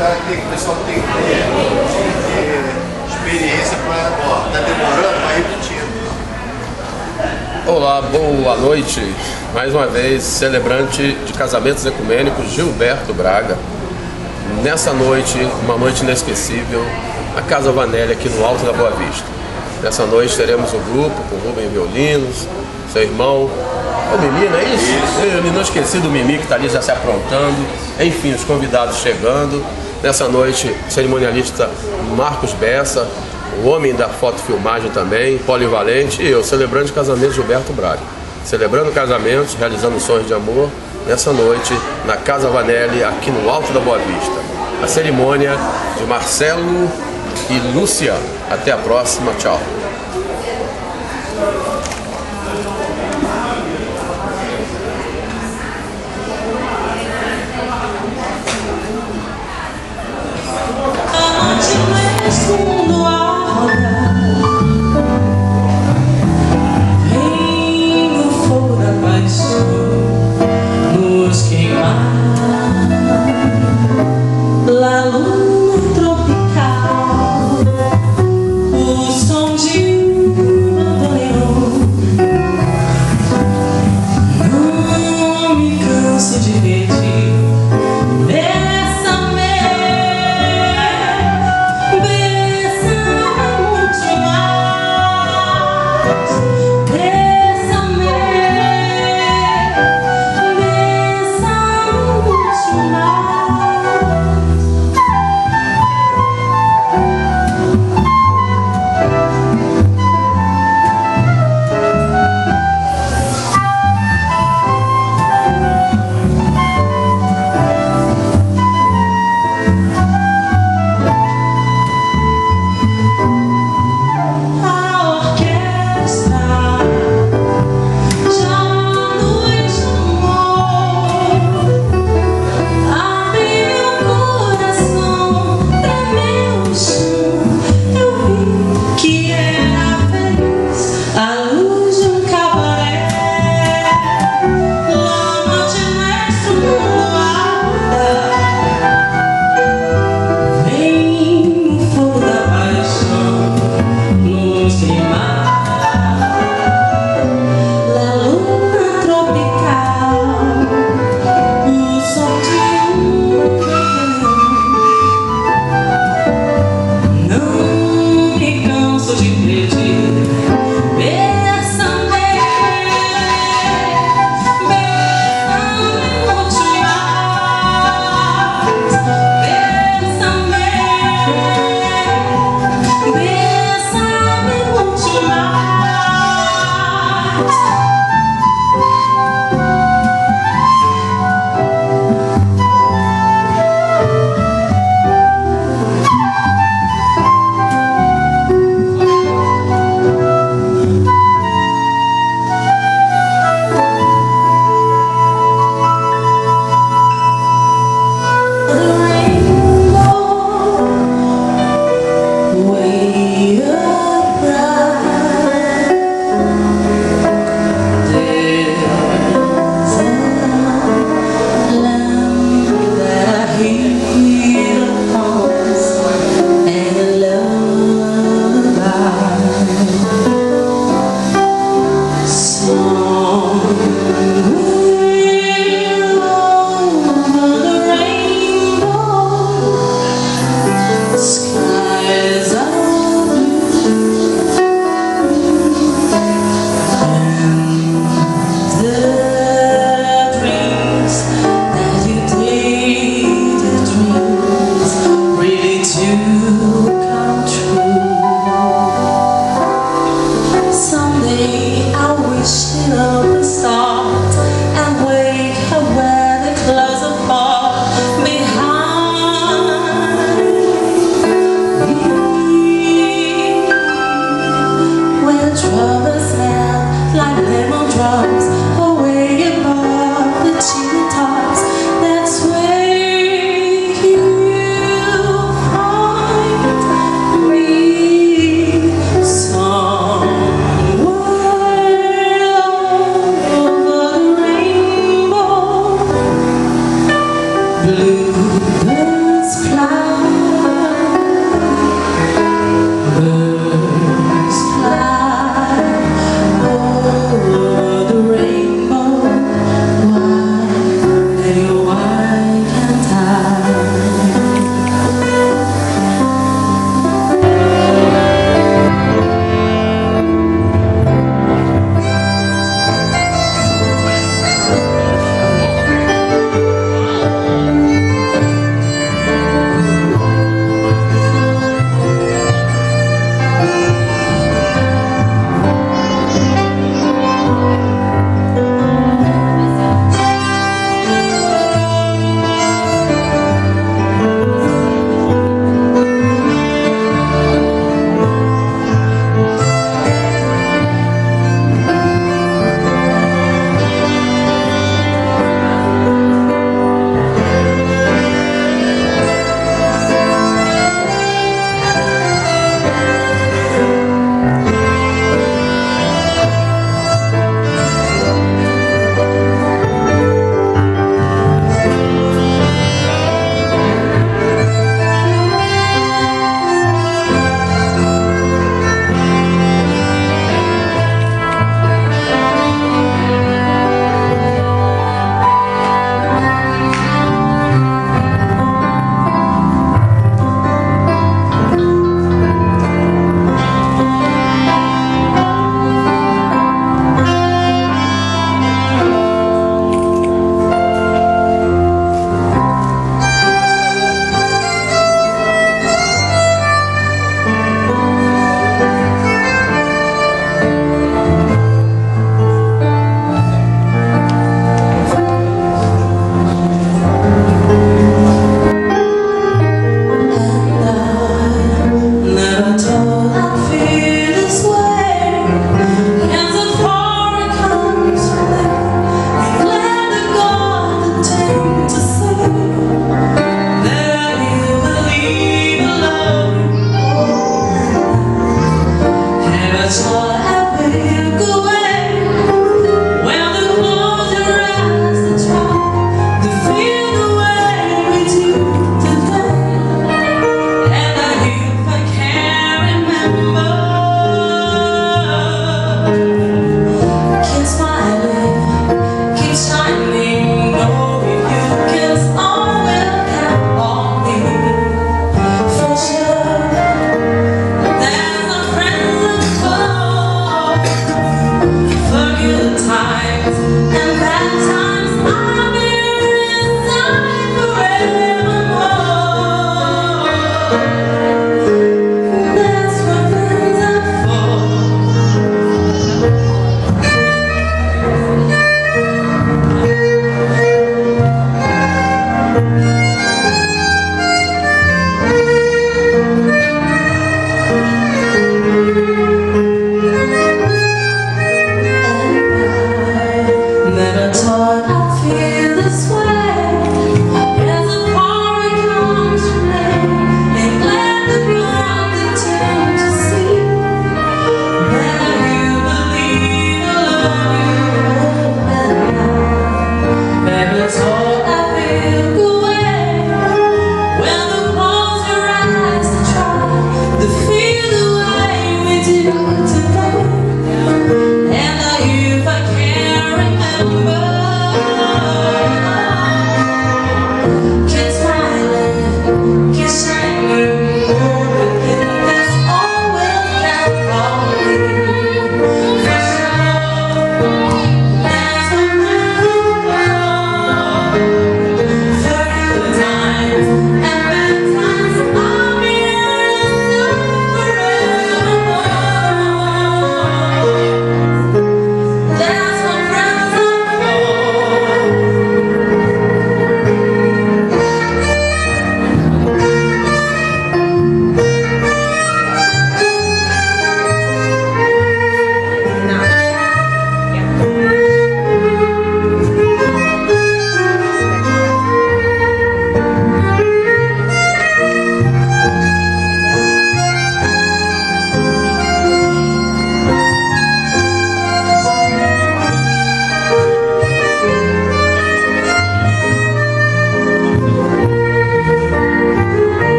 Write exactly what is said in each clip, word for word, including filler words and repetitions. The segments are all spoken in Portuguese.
cara que tem, o pessoal tem que ter, ter experiência para, ó, tá demorando, vai repetindo. Olá, boa noite. Mais uma vez, celebrante de casamentos ecumênicos Gilberto Braga. Nessa noite, uma noite inesquecível, a Casa Vanelli aqui no Alto da Boa Vista. Nessa noite teremos o grupo com o Rubem Violinos, seu irmão, o Mimi, não é isso? isso. Eu não esqueci do Mimi que está ali já se aprontando. Enfim, os convidados chegando. Nessa noite, cerimonialista Marcos Bessa, o homem da fotofilmagem também, polivalente, e eu, celebrando de casamento Gilberto Braga. Celebrando casamentos, realizando sonhos de amor, nessa noite, na Casa Vanelli, aqui no Alto da Boa Vista. A cerimônia de Marcelo e Luciano. Até a próxima, tchau. La luna tropical, o som de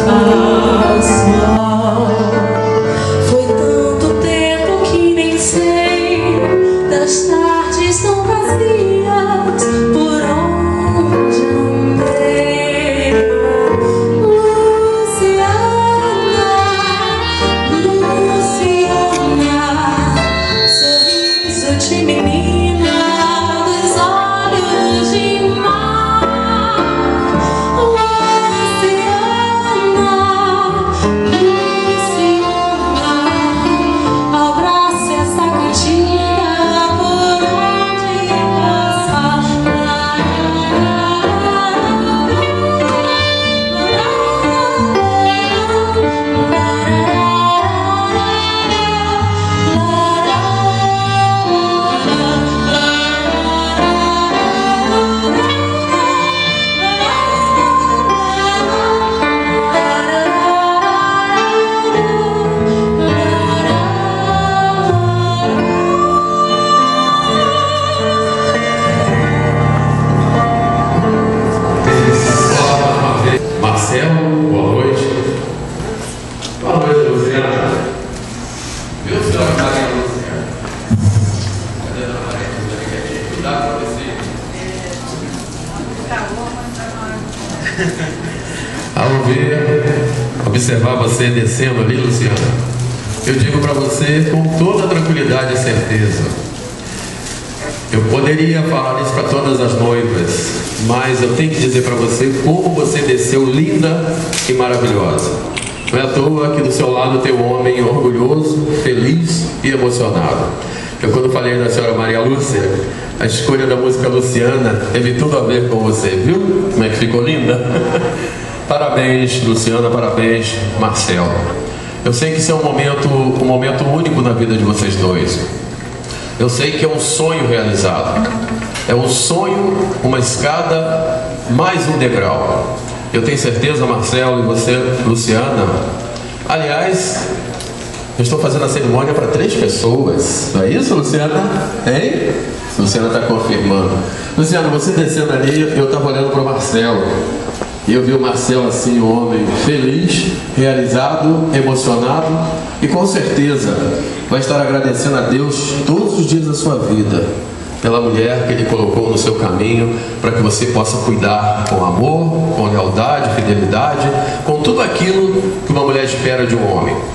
Ao ver, observar você descendo ali, Luciana, eu digo para você com toda tranquilidade e certeza. Eu poderia falar isso para todas as noivas, mas eu tenho que dizer para você como você desceu linda e maravilhosa. Não é à toa que do seu lado tem um homem orgulhoso, feliz e emocionado. Eu, quando falei da senhora Maria Lúcia, a escolha da música Luciana teve tudo a ver com você, viu? Como é que ficou linda? Parabéns, Luciana, parabéns, Marcelo. Eu sei que isso é um momento, um momento único na vida de vocês dois. Eu sei que é um sonho realizado. É um sonho, uma escada, mais um degrau. Eu tenho certeza, Marcelo, e você, Luciana. Aliás, eu estou fazendo a cerimônia para três pessoas. Não é isso, Luciana? Hein? Luciana está confirmando. Luciana, você descendo ali, eu estava olhando para o Marcelo. E eu vi o Marcelo assim, um homem feliz, realizado, emocionado. E com certeza vai estar agradecendo a Deus todos os dias da sua vida pela mulher que Ele colocou no seu caminho, para que você possa cuidar com amor, com lealdade, fidelidade, com tudo aquilo que uma mulher espera de um homem.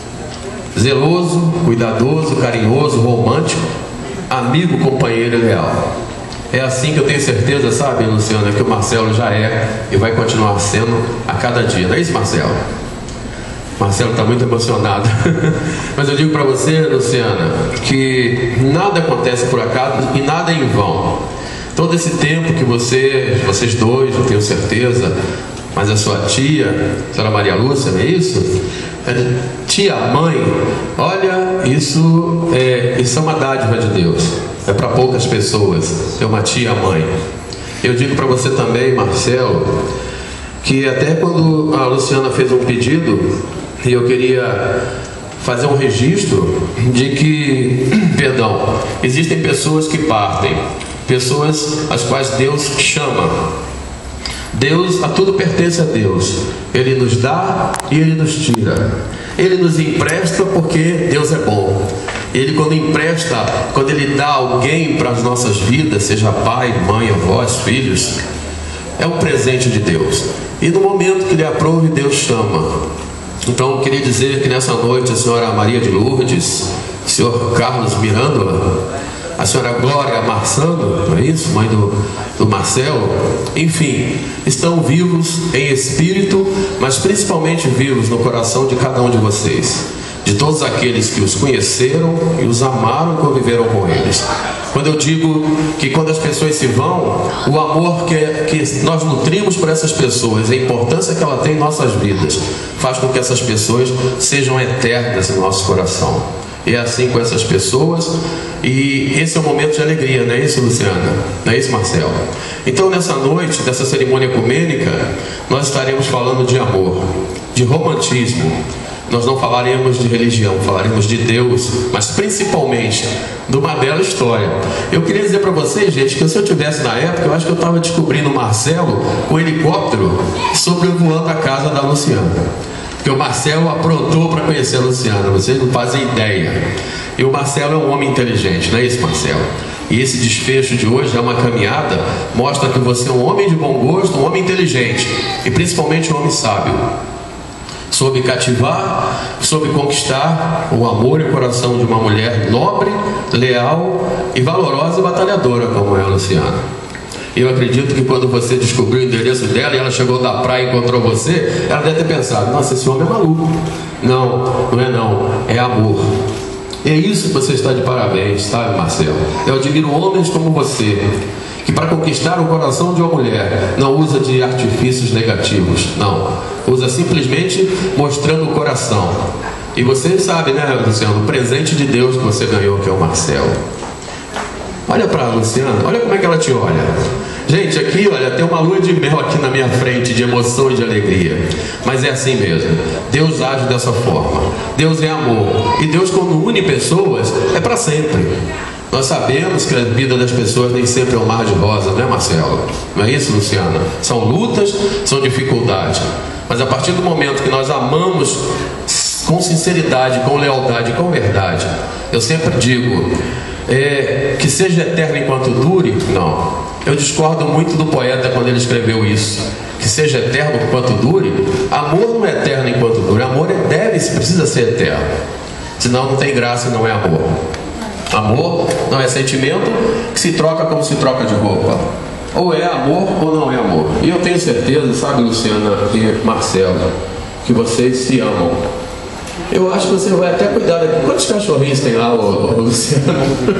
Zeloso, cuidadoso, carinhoso, romântico, amigo, companheiro e leal. É assim que eu tenho certeza, sabe, Luciana, que o Marcelo já é e vai continuar sendo a cada dia. Não é isso, Marcelo? Marcelo está muito emocionado. Mas eu digo para você, Luciana, que nada acontece por acaso e nada é em vão. Todo esse tempo que você, vocês dois, eu tenho certeza, mas a sua tia, a senhora Maria Lúcia, não é isso? Tia, mãe, olha, isso é, isso é uma dádiva de Deus. É para poucas pessoas, é uma tia, mãe. Eu digo para você também, Marcelo, que até quando a Luciana fez um pedido, e eu queria fazer um registro de que, perdão, existem pessoas que partem, pessoas às quais Deus chama. Deus, a tudo pertence a Deus. Ele nos dá e Ele nos tira. Ele nos empresta porque Deus é bom. Ele, quando empresta, quando Ele dá alguém para as nossas vidas, seja pai, mãe, avós, filhos, é um presente de Deus. E no momento que Ele aprove, Deus chama. Então eu queria dizer que nessa noite a senhora Maria de Lourdes, o senhor Carlos Mirândola, a senhora Glória Marçano, não é isso? Mãe do, do Marcelo, enfim, estão vivos em espírito, mas principalmente vivos no coração de cada um de vocês, de todos aqueles que os conheceram e os amaram e conviveram com eles. Quando eu digo que quando as pessoas se vão, o amor que, que nós nutrimos por essas pessoas, a importância que ela tem em nossas vidas, faz com que essas pessoas sejam eternas em nosso coração. E é assim com essas pessoas, e esse é um momento de alegria, não é isso, Luciana? Não é isso, Marcelo? Então, nessa noite, dessa cerimônia ecumênica, nós estaremos falando de amor, de romantismo, nós não falaremos de religião, falaremos de Deus, mas principalmente de uma bela história. Eu queria dizer para vocês, gente, que se eu tivesse na época, eu acho que eu estava descobrindo o Marcelo com um helicóptero sobrevoando a casa da Luciana. Porque o Marcelo aprontou para conhecer a Luciana, vocês não fazem ideia. E o Marcelo é um homem inteligente, não é isso, Marcelo? E esse desfecho de hoje é uma caminhada, mostra que você é um homem de bom gosto, um homem inteligente e principalmente um homem sábio. Soube cativar, soube conquistar o amor e o coração de uma mulher nobre, leal e valorosa e batalhadora como é a Luciana. Eu acredito que quando você descobriu o endereço dela e ela chegou da praia e encontrou você, ela deve ter pensado, nossa, esse homem é maluco. Não, não é não, é amor. É isso que você está de parabéns, sabe, Marcelo? Eu admiro homens como você, que para conquistar o coração de uma mulher não usa de artifícios negativos, não, usa simplesmente mostrando o coração. E você sabe, né, Luciano, o presente de Deus que você ganhou, que é o Marcelo. Olha para a Luciana, olha como é que ela te olha. Gente, aqui, olha, tem uma lua de mel aqui na minha frente, de emoção e de alegria. Mas é assim mesmo. Deus age dessa forma. Deus é amor. E Deus, quando une pessoas, é para sempre. Nós sabemos que a vida das pessoas nem sempre é um mar de rosa, não é, Marcelo? Não é isso, Luciana? São lutas, são dificuldades. Mas a partir do momento que nós amamos com sinceridade, com lealdade, com verdade, eu sempre digo, é, que seja eterno enquanto dure, não. Eu discordo muito do poeta quando ele escreveu isso. Que seja eterno enquanto dure. Amor não é eterno enquanto dure. Amor é, deve, precisa ser eterno. Senão não tem graça e não é amor. Amor não é sentimento que se troca como se troca de roupa. Ou é amor ou não é amor. E eu tenho certeza, sabe, Luciana e Marcelo, que vocês se amam. Eu acho que você vai até cuidar daqui. Quantos cachorrinhos tem lá, ô, ô, Luciano?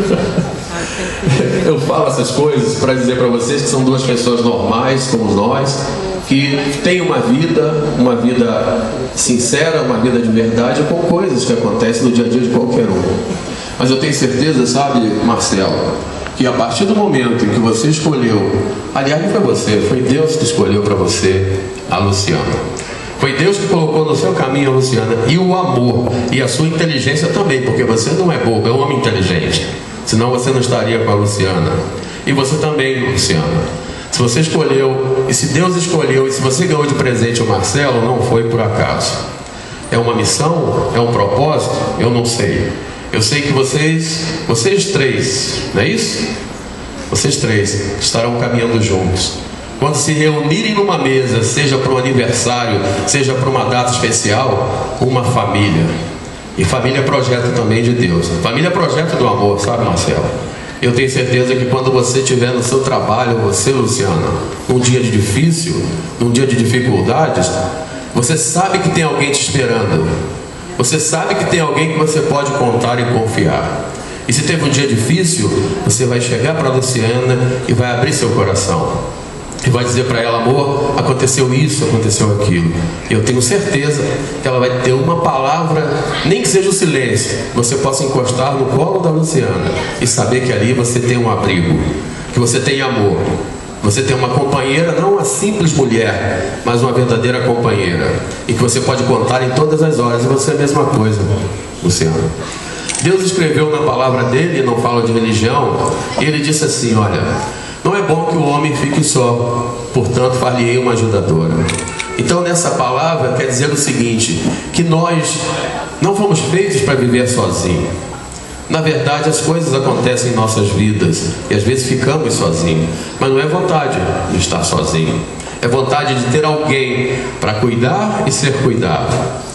Eu falo essas coisas para dizer para vocês que são duas pessoas normais como nós, que têm uma vida, uma vida sincera, uma vida de verdade, com coisas que acontecem no dia a dia de qualquer um. Mas eu tenho certeza, sabe, Marcelo, que a partir do momento em que você escolheu, aliás, não foi você, foi Deus que escolheu para você a Luciana. Foi Deus que colocou no seu caminho a Luciana, e o amor e a sua inteligência também, porque você não é bobo, é um homem inteligente. Senão você não estaria com a Luciana. E você também, Luciana. Se você escolheu, e se Deus escolheu, e se você ganhou de presente o Marcelo, não foi por acaso. É uma missão? É um propósito? Eu não sei. Eu sei que vocês, vocês três, não é isso? Vocês três estarão caminhando juntos. Quando se reunirem numa mesa, seja para um aniversário, seja para uma data especial, uma família. E família é projeto também de Deus. Família é projeto do amor, sabe, Marcelo? Eu tenho certeza que quando você estiver no seu trabalho, você, Luciana, num dia de difícil, num dia de dificuldades, você sabe que tem alguém te esperando. Você sabe que tem alguém que você pode contar e confiar. E se teve um dia difícil, você vai chegar para a Luciana e vai abrir seu coração. E vai dizer para ela, amor, aconteceu isso, aconteceu aquilo. Eu tenho certeza que ela vai ter uma palavra, nem que seja o silêncio, você possa encostar no colo da Luciana e saber que ali você tem um abrigo, que você tem amor, você tem uma companheira, não uma simples mulher, mas uma verdadeira companheira, e que você pode contar em todas as horas. E você é a mesma coisa, Luciana. Deus escreveu na palavra dele, não fala de religião, e ele disse assim, olha, não é bom que o homem fique só, portanto far-lhe-ei uma ajudadora. Então nessa palavra quer dizer o seguinte, que nós não fomos feitos para viver sozinhos. Na verdade as coisas acontecem em nossas vidas e às vezes ficamos sozinhos, mas não é vontade de estar sozinho, é vontade de ter alguém para cuidar e ser cuidado,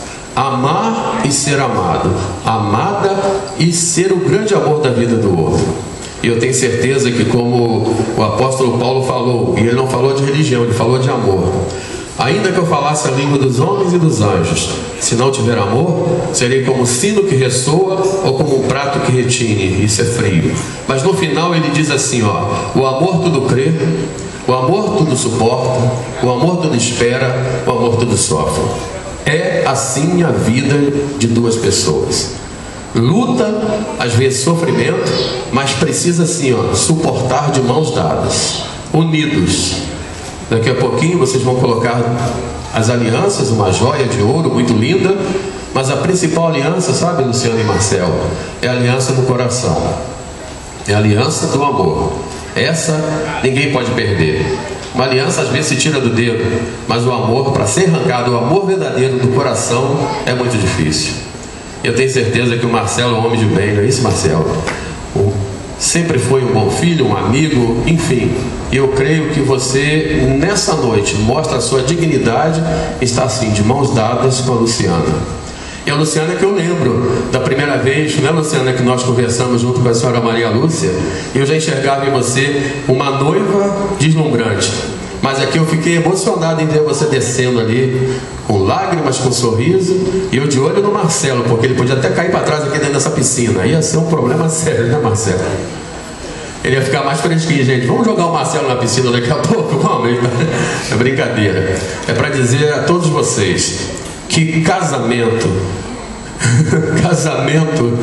amar e ser amado, amada e ser o grande amor da vida do outro. E eu tenho certeza que, como o apóstolo Paulo falou, e ele não falou de religião, ele falou de amor. Ainda que eu falasse a língua dos homens e dos anjos, se não tiver amor, serei como um sino que ressoa ou como um prato que retine. Isso é frio. Mas no final ele diz assim, ó, o amor tudo crê, o amor tudo suporta, o amor tudo espera, o amor tudo sofre. É assim a vida de duas pessoas. Luta, às vezes sofrimento, mas precisa assim, ó, suportar de mãos dadas, unidos. Daqui a pouquinho vocês vão colocar as alianças, uma joia de ouro muito linda, Mas a principal aliança, sabe, Luciano e Marcelo, é a aliança do coração. É a aliança do amor. Essa ninguém pode perder. Uma aliança às vezes se tira do dedo, mas o amor, para ser arrancado, o amor verdadeiro do coração, é muito difícil. Eu tenho certeza que o Marcelo é um homem de bem, não é isso, Marcelo? O, sempre foi um bom filho, um amigo, enfim. Eu creio que você, nessa noite, mostra a sua dignidade, está assim, de mãos dadas com a Luciana. E a Luciana que eu lembro da primeira vez, né, Luciana, que nós conversamos junto com a senhora Maria Lúcia, eu já enxergava em você uma noiva deslumbrante. Mas aqui eu fiquei emocionado em ver você descendo ali, com lágrimas, com sorriso, e eu de olho no Marcelo, porque ele podia até cair para trás aqui dentro dessa piscina. Ia ser um problema sério, né, Marcelo? Ele ia ficar mais fresquinho, gente. Vamos jogar o Marcelo na piscina daqui a pouco? Vamos, é brincadeira. É para dizer a todos vocês que casamento, casamento,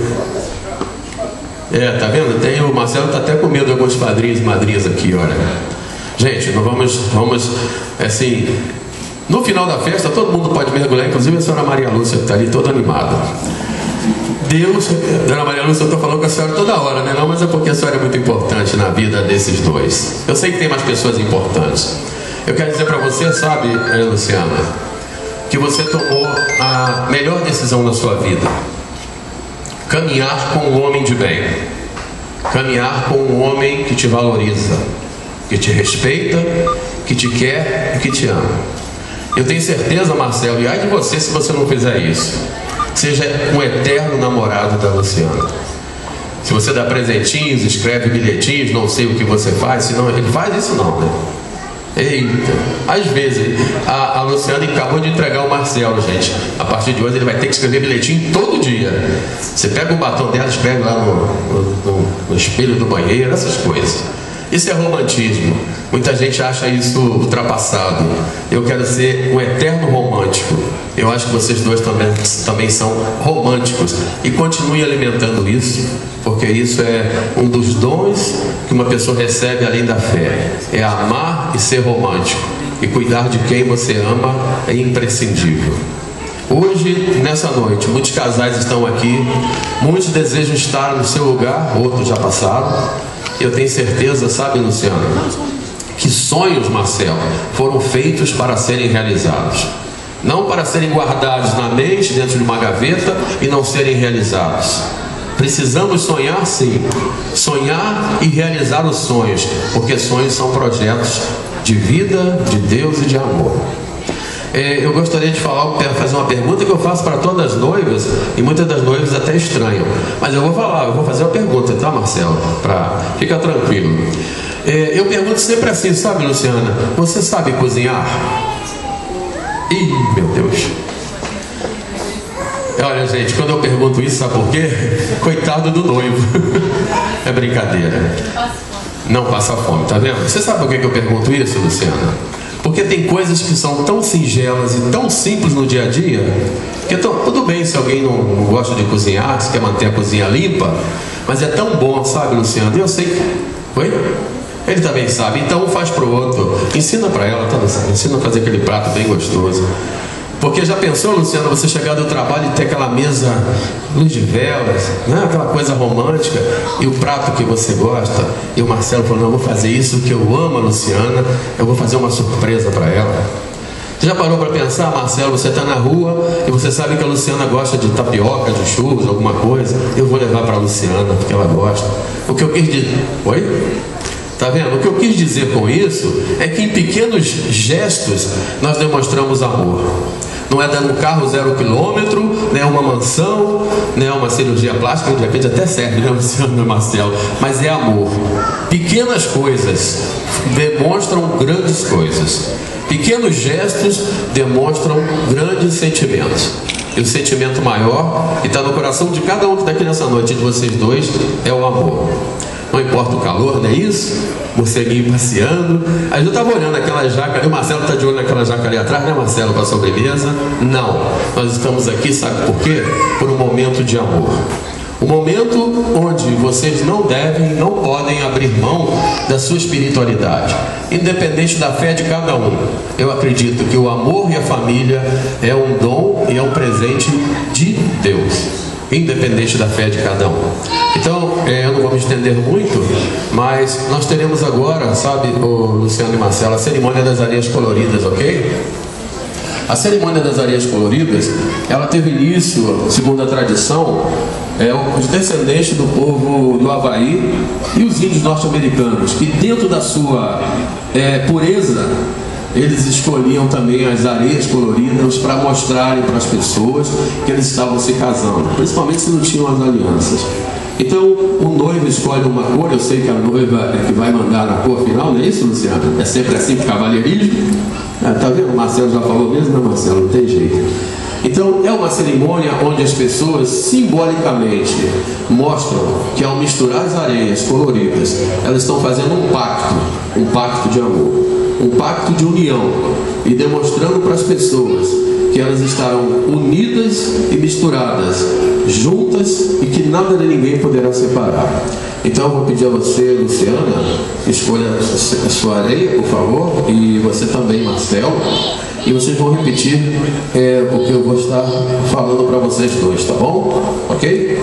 é, tá vendo? Tem, o Marcelo tá até com medo de alguns padrinhos e madrinhas aqui, olha. Gente, nós vamos, vamos, assim, no final da festa, todo mundo pode mergulhar, inclusive a senhora Maria Lúcia, que está ali toda animada. Deus, dona Maria Lúcia, eu estou falando com a senhora toda hora, né? Não, mas é porque a senhora é muito importante na vida desses dois. Eu sei que tem mais pessoas importantes. Eu quero dizer para você, sabe, Luciana, que você tomou a melhor decisão da sua vida. Caminhar com um homem de bem. Caminhar com um homem que te valoriza, que te respeita, que te quer e que te ama. Eu tenho certeza, Marcelo, e ai de você se você não fizer isso. Seja um eterno namorado da Luciana. Se você dá presentinhos, escreve bilhetinhos, não sei o que você faz, senão ele faz isso não, né? Eita, às vezes a, a Luciana acabou de entregar o Marcelo, gente. A partir de hoje ele vai ter que escrever bilhetinho todo dia. Você pega o batom dela, escreve lá no, no, no espelho do banheiro, essas coisas. Isso é romantismo. Muita gente acha isso ultrapassado. Eu quero ser um eterno romântico. Eu acho que vocês dois também, também são românticos. E continue alimentando isso, porque isso é um dos dons que uma pessoa recebe além da fé. É amar e ser romântico. E cuidar de quem você ama é imprescindível. Hoje, nessa noite, muitos casais estão aqui. Muitos desejam estar no seu lugar, outros já passaram. Eu tenho certeza, sabe, Luciana, que sonhos, Marcelo, foram feitos para serem realizados. Não para serem guardados na mente, dentro de uma gaveta e não serem realizados. Precisamos sonhar, sim. Sonhar e realizar os sonhos, porque sonhos são projetos de vida, de Deus e de amor. É, eu gostaria de falar, fazer uma pergunta que eu faço para todas as noivas, e muitas das noivas até estranham, mas eu vou falar, eu vou fazer uma pergunta, tá, Marcelo? Pra... Fica tranquilo. É, eu pergunto sempre assim, sabe, Luciana, você sabe cozinhar? Ih, meu Deus. Olha, gente, quando eu pergunto isso, sabe por quê? Coitado do noivo. É brincadeira. Não passa fome, tá vendo? Você sabe por que eu pergunto isso, Luciana? Porque tem coisas que são tão singelas e tão simples no dia a dia, que então, tudo bem se alguém não, não gosta de cozinhar, se quer manter a cozinha limpa, mas é tão bom, sabe, Luciano? Eu sei que... Oi? Ele também sabe, então um faz pro outro. Ensina para ela, tá, Luciano? Ensina a fazer aquele prato bem gostoso. Porque já pensou, Luciano, você chegar do trabalho e ter aquela mesa, luz de velas, né? Aquela coisa romântica, e o prato que você gosta, e o Marcelo falou, não, eu vou fazer isso que eu amo a Luciana, eu vou fazer uma surpresa para ela. Você já parou para pensar, Marcelo, você está na rua e você sabe que a Luciana gosta de tapioca, de churros, alguma coisa, eu vou levar para a Luciana, porque ela gosta. O que eu quis dizer... Oi? Tá vendo? O que eu quis dizer com isso é que em pequenos gestos nós demonstramos amor. Não é dando um carro zero quilômetro, né, uma mansão, né, uma cirurgia plástica, de repente até serve, né, Luciano e Marcelo, mas é amor. Pequenas coisas demonstram grandes coisas. Pequenos gestos demonstram grandes sentimentos. E o sentimento maior, que está no coração de cada um que está aqui nessa noite, de vocês dois, é o amor. Não importa o calor, não é isso? Morceguinho passeando. Aí eu estava olhando aquela jaca ali, o Marcelo está de olho naquela jaca ali atrás, né, Marcelo, para a sobremesa? Não. Nós estamos aqui, sabe por quê? Por um momento de amor. Um momento onde vocês não devem, não podem abrir mão da sua espiritualidade, independente da fé de cada um. Eu acredito que o amor e a família é um dom e é um presente de independente da fé de cada um. Então, é, eu não vou me estender muito, mas nós teremos agora, sabe, o Luciano e Marcelo, a cerimônia das areias coloridas, ok? A cerimônia das areias coloridas, ela teve início, segundo a tradição, é, os descendentes do povo do Havaí e os índios norte-americanos, que dentro da sua é, pureza, eles escolhiam também as areias coloridas para mostrarem para as pessoas que eles estavam se casando, principalmente se não tinham as alianças. Então, o noivo escolhe uma cor, eu sei que a noiva é que vai mandar na cor final, não é isso, Luciano? É sempre assim para o cavalheirismo? É, tá vendo? O Marcelo já falou mesmo, né, Marcelo? Não tem jeito. Então, é uma cerimônia onde as pessoas simbolicamente mostram que ao misturar as areias coloridas, elas estão fazendo um pacto, um pacto de amor, um pacto de união, e demonstrando para as pessoas que elas estarão unidas e misturadas, juntas, e que nada nem ninguém poderá separar. Então eu vou pedir a você, Luciana, escolha a sua areia, por favor, e você também, Marcelo, e vocês vão repetir é, o que eu vou estar falando para vocês dois, tá bom? Ok?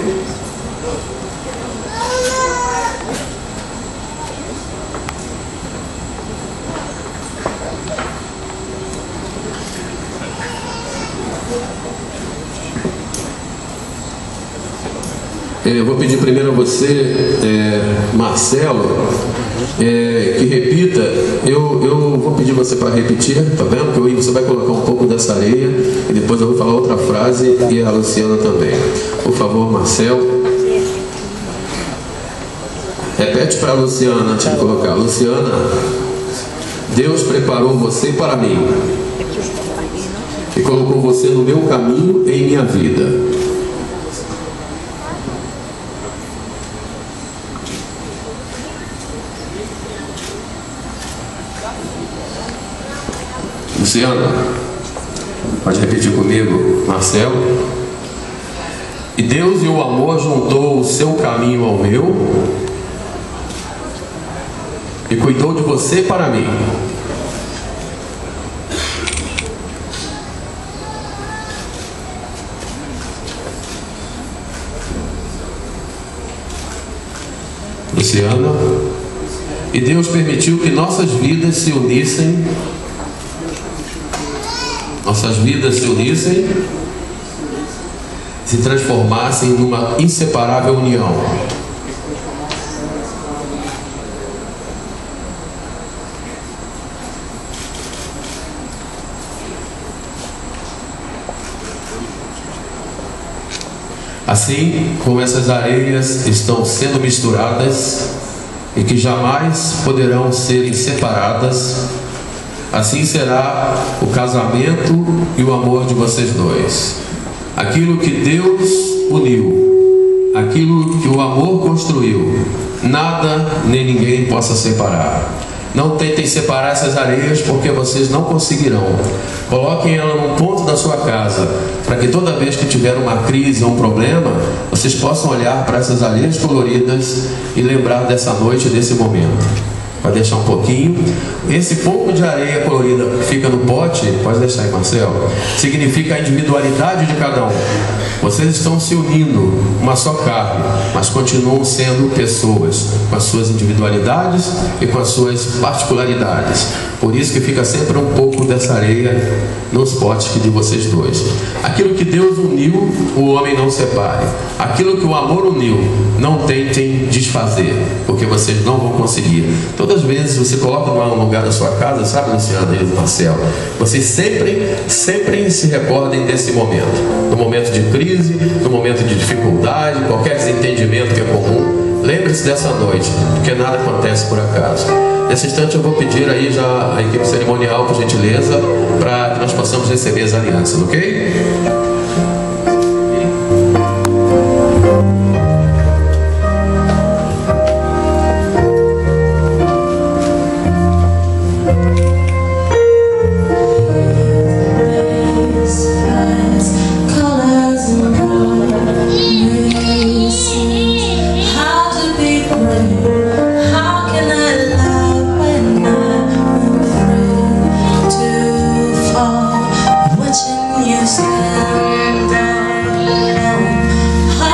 Eu vou pedir primeiro a você, é, Marcelo, é, que repita. Eu, eu vou pedir você para repetir, tá vendo? Que você vai colocar um pouco dessa areia e depois eu vou falar outra frase, e a Luciana também. Por favor, Marcelo. Repete para a Luciana antes de colocar. Luciana, Deus preparou você para mim e colocou você no meu caminho em minha vida. Luciana, pode repetir comigo, Marcelo. E Deus e o amor juntou o seu caminho ao meu e cuidou de você para mim. Luciana, e Deus permitiu que nossas vidas se unissem Nossas vidas se unissem, se transformassem numa inseparável união. Assim como essas areias estão sendo misturadas e que jamais poderão ser separadas, assim será o casamento e o amor de vocês dois. Aquilo que Deus uniu, aquilo que o amor construiu, nada nem ninguém possa separar. Não tentem separar essas areias, porque vocês não conseguirão. Coloquem ela num ponto da sua casa, para que toda vez que tiver uma crise ou um problema, vocês possam olhar para essas areias coloridas e lembrar dessa noite, desse momento. Vai deixar um pouquinho. Esse pouco de areia colorida que fica no pote, pode deixar aí, Marcelo, significa a individualidade de cada um. Vocês estão se unindo, uma só carne, mas continuam sendo pessoas, com as suas individualidades e com as suas particularidades. Por isso que fica sempre um pouco dessa areia nos potes de vocês dois. Aquilo que Deus uniu, o homem não separe. Aquilo que o amor uniu, não tentem desfazer, porque vocês não vão conseguir. Todas as vezes você coloca num lugar da sua casa, sabe, Luciano e Marcelo, vocês sempre, sempre se recordem desse momento. No momento de crise, no momento de dificuldade, qualquer desentendimento que é comum, lembre-se dessa noite, porque nada acontece por acaso. Nesse instante eu vou pedir aí já a equipe cerimonial, por gentileza, para que nós possamos receber as alianças, ok? Watching you stand alone,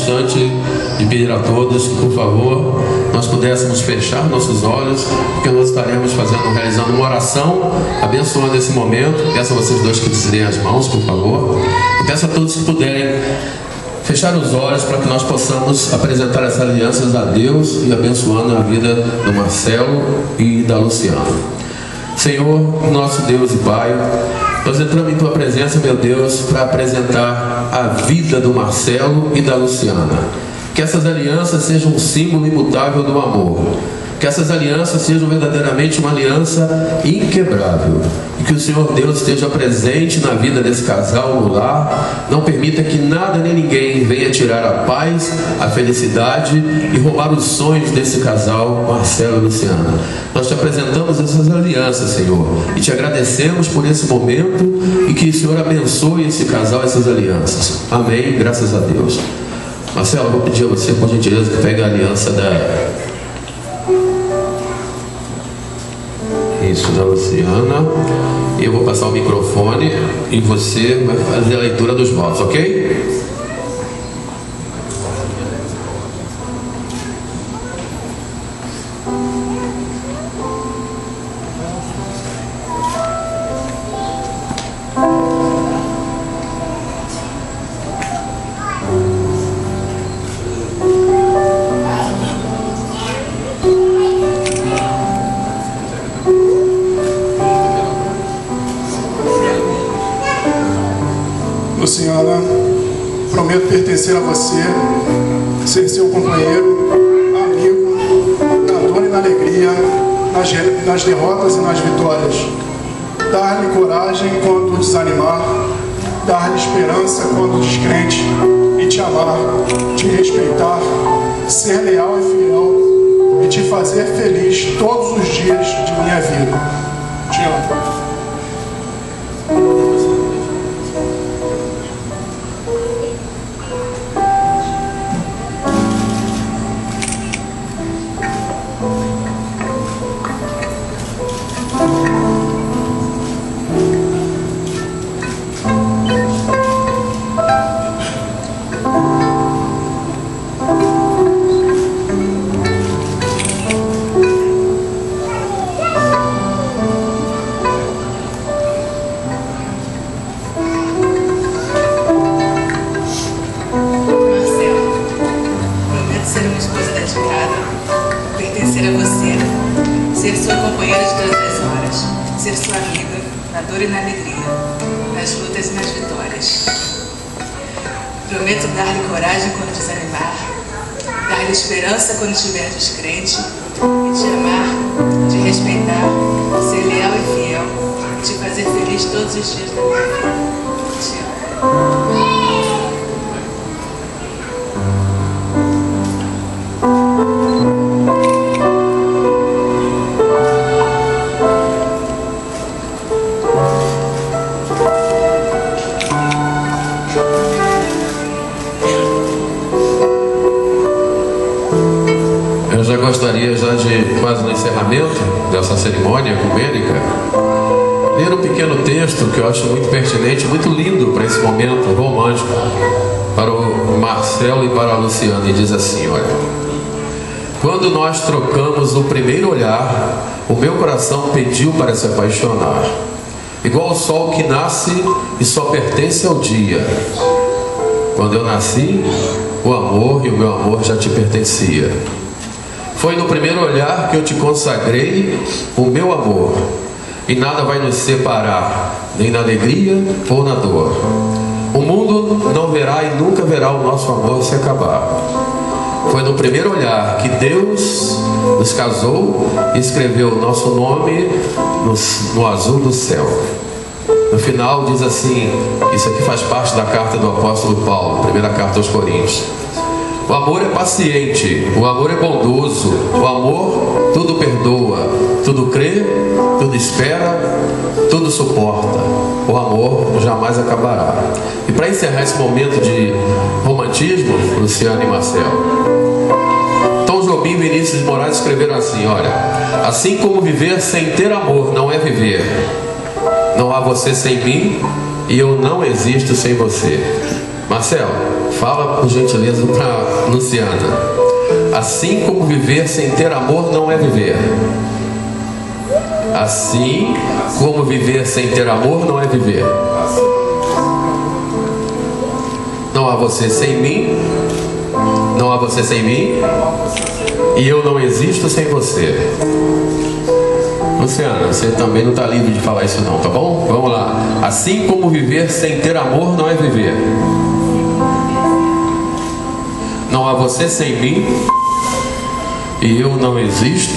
instante de pedir a todos que, por favor, nós pudéssemos fechar nossos olhos, porque nós estaremos fazendo, realizando uma oração, abençoando esse momento. Peço a vocês dois que desliguem as mãos, por favor. E peço a todos que puderem fechar os olhos para que nós possamos apresentar essas alianças a Deus e abençoando a vida do Marcelo e da Luciana. Senhor, nosso Deus e Pai, nós entramos em Tua presença, meu Deus, para apresentar a vida do Marcelo e da Luciana. Que essas alianças sejam um símbolo imutável do amor. Que essas alianças sejam verdadeiramente uma aliança inquebrável. E que o Senhor Deus esteja presente na vida desse casal, no lar. Não permita que nada nem ninguém venha tirar a paz, a felicidade e roubar os sonhos desse casal, Marcelo e Luciana. Nós te apresentamos essas alianças, Senhor, e te agradecemos por esse momento e que o Senhor abençoe esse casal, essas alianças. Amém, graças a Deus. Marcelo, eu vou pedir a você, por gentileza, que pegue a aliança da... Isso, da Luciana. Eu vou passar o microfone e você vai fazer a leitura dos votos, ok? Luciana, prometo pertencer a você, ser seu companheiro, amigo, na dor e na alegria, nas, nas derrotas e nas vitórias. Dar-lhe coragem quando desanimar, dar-lhe esperança quando descrente, e te amar, te respeitar, ser leal e fiel, e te fazer feliz todos os dias de minha vida. Te amo. Pertencer a você, ser sua companheira de todas as horas, ser sua amiga na dor e na alegria, nas lutas e nas vitórias. Prometo dar-lhe coragem quando desanimar, dar-lhe esperança quando estiver descrente, e te amar, te respeitar, ser leal e fiel, e te fazer feliz todos os dias da minha vida. Te amo. Eu já gostaria, já de quase no encerramento dessa cerimônia ecumênica, ler um pequeno texto que eu acho muito pertinente, muito lindo para esse momento romântico, para o Marcelo e para a Luciana, e diz assim, olha: quando nós trocamos o primeiro olhar, o meu coração pediu para se apaixonar, igual o sol que nasce e só pertence ao dia. Quando eu nasci, o amor e o meu amor já te pertencia. Foi no primeiro olhar que eu te consagrei o meu amor, e nada vai nos separar, nem na alegria ou na dor. O mundo não verá e nunca verá o nosso amor se acabar. Foi no primeiro olhar que Deus nos casou e escreveu o nosso nome no, no azul do céu. No final diz assim, isso aqui faz parte da carta do apóstolo Paulo, primeira carta aos Coríntios: o amor é paciente, o amor é bondoso, o amor tudo perdoa, tudo crê, tudo espera, tudo suporta. O amor jamais acabará. E para encerrar esse momento de romantismo, Luciano e Marcelo, Tom Jobim e Vinícius de Moraes escreveram assim, olha: assim como viver sem ter amor não é viver, não há você sem mim e eu não existo sem você. Marcelo, fala por gentileza para Luciana. Assim como viver sem ter amor não é viver. Assim como viver sem ter amor não é viver. Não há você sem mim. Não há você sem mim. E eu não existo sem você. Luciana, você também não está livre de falar isso não, tá bom? Vamos lá. Assim como viver sem ter amor não é viver. Não há você sem mim. E eu não existo.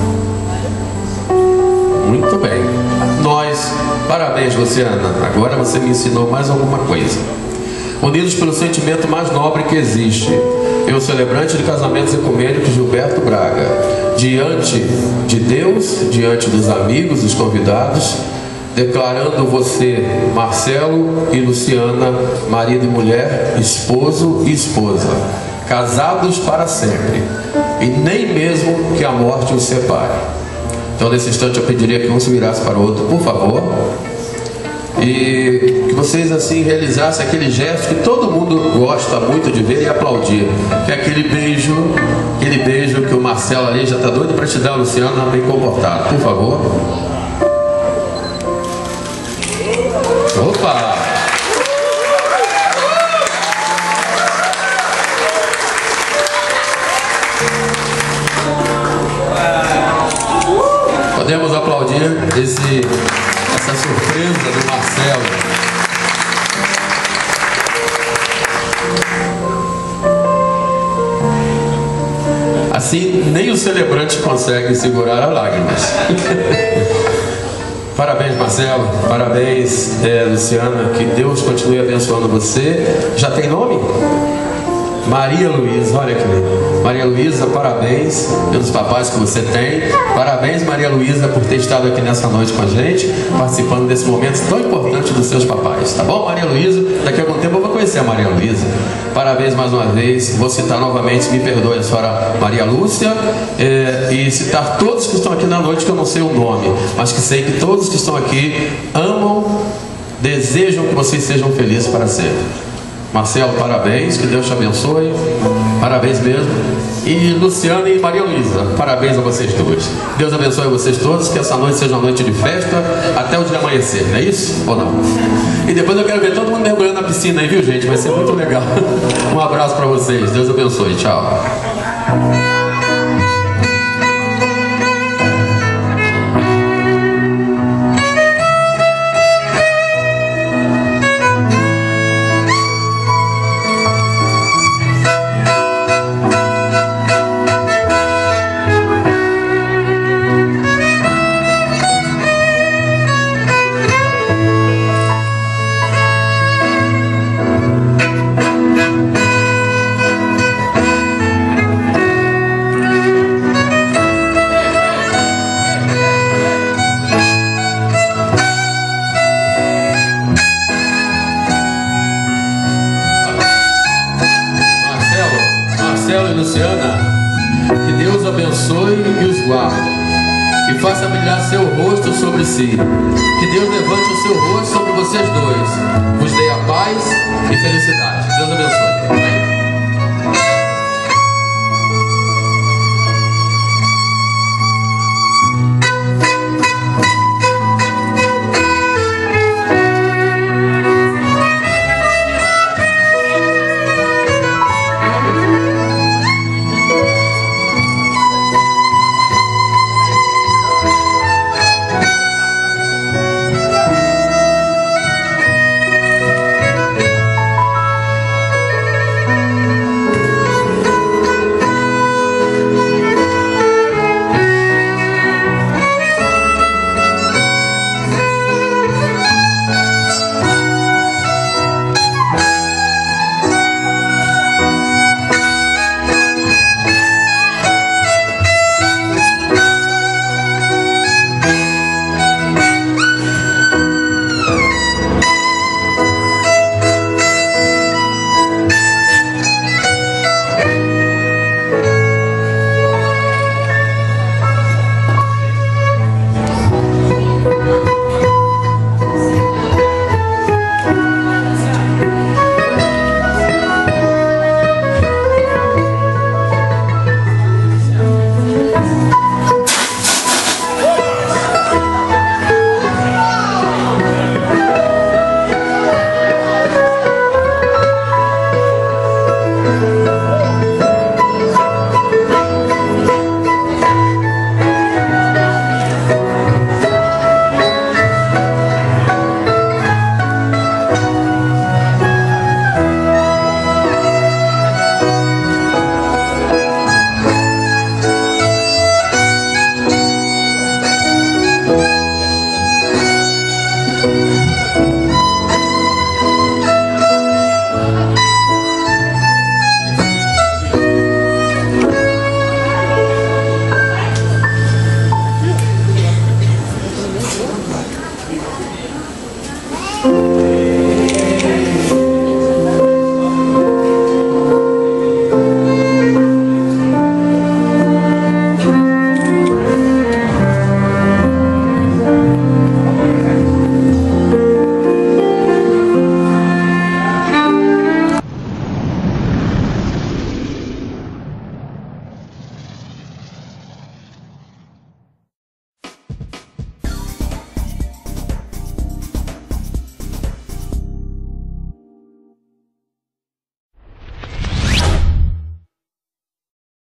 Muito bem. Nós, parabéns, Luciana. Agora você me ensinou mais alguma coisa. Unidos pelo sentimento mais nobre que existe, eu, celebrante de casamentos ecumênicos Gilberto Braga, diante de Deus, diante dos amigos, dos convidados, declarando você, Marcelo e Luciana, marido e mulher, esposo e esposa, casados para sempre, e nem mesmo que a morte os separe. Então, nesse instante, eu pediria que um se virasse para o outro, por favor, e que vocês assim realizassem aquele gesto que todo mundo gosta muito de ver e aplaudir, que é aquele beijo, aquele beijo que o Marcelo ali já está doido para te dar, Luciana, bem comportado, por favor. Opa! Podemos aplaudir esse, essa surpresa do Marcelo. Assim, nem os celebrantes conseguem segurar as lágrimas. Parabéns, Marcelo. Parabéns, é, Luciana. Que Deus continue abençoando você. Já tem nome? Maria Luísa, olha aqui. Maria Luísa, parabéns pelos papais que você tem. Parabéns, Maria Luísa, por ter estado aqui nessa noite com a gente, participando desse momento tão importante dos seus papais. Tá bom, Maria Luísa? Daqui a algum tempo eu vou conhecer a Maria Luísa. Parabéns mais uma vez. Vou citar novamente, me perdoe, a senhora Maria Lúcia, é, e citar todos que estão aqui na noite, que eu não sei o nome, mas que sei que todos que estão aqui amam, desejam que vocês sejam felizes para sempre. Marcelo, parabéns, que Deus te abençoe, parabéns mesmo. E Luciana e Maria Luísa, parabéns a vocês duas. Deus abençoe vocês todos, que essa noite seja uma noite de festa até o dia amanhecer, não é isso? Ou não? E depois eu quero ver todo mundo mergulhando na piscina aí, viu, gente? Vai ser muito legal. Um abraço para vocês, Deus abençoe, tchau. Que Deus abençoe e os guarde, e faça brilhar seu rosto sobre si. Que Deus levante o seu rosto sobre vocês dois, vos dê a paz e felicidade. Deus abençoe.